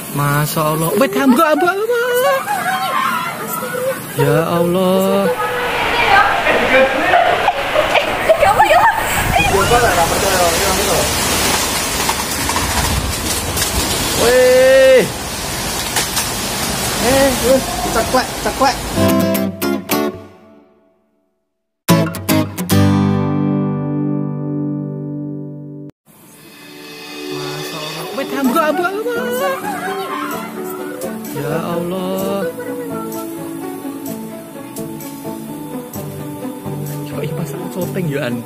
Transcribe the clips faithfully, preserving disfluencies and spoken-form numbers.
Masya Allah. Wait, ambruk, ambruk, ambruk. Ya Allah. Wih. Eh, ceklek, ceklek. Masya Allah. Wait, ambruk, ambruk, ambruk. Ya Allah. Coba ih pasang syuting ya an.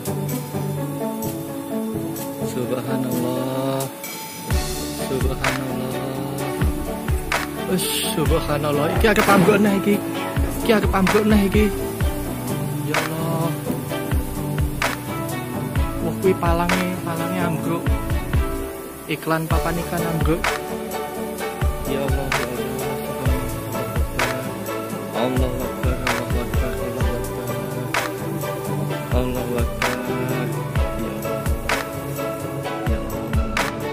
Subhanallah. Subhanallah. Ush, subhanallah. Iki agak ambruk nah iki. Iki agak ambruk nah iki. Ya Allah. Wah kuwi palange, palange ambruk. Iklan papan ikan ambruk. Ya Allah, ya Allah. Allah Akbar, Allah Akbar, Allah Akbar, Allah Akbar. Ya Allah,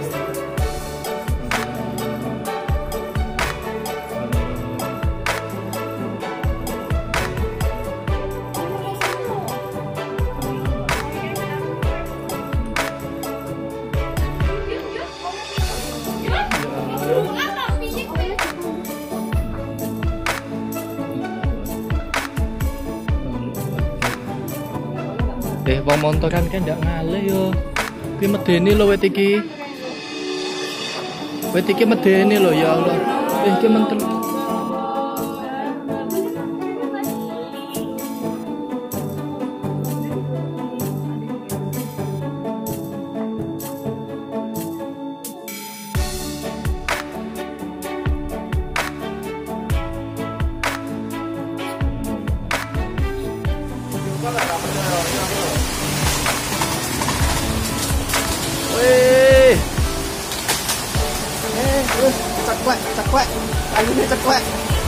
eh wong montoran kan ndak ngalih yo. Ki medeni lho wit iki. Wit iki medeni lho ya Allah. Eh iki mentel. Wih. Eh, ceklek, ceklek. Ayune ceklek.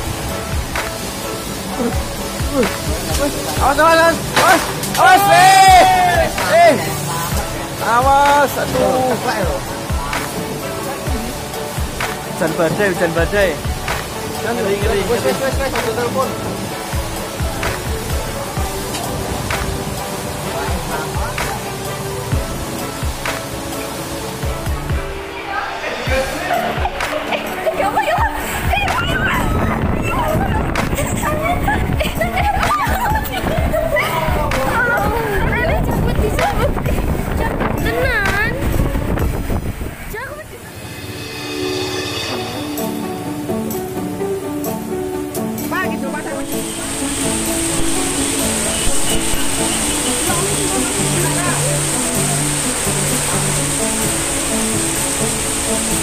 Awas, awas, awas. Awas, eh. Eh. Awas, aduh. Ceklek lho. Hujan badai, hujan badai. Ngeri, ngeri, ngeri. Wes, wes, wes, ada telepon. Thank you.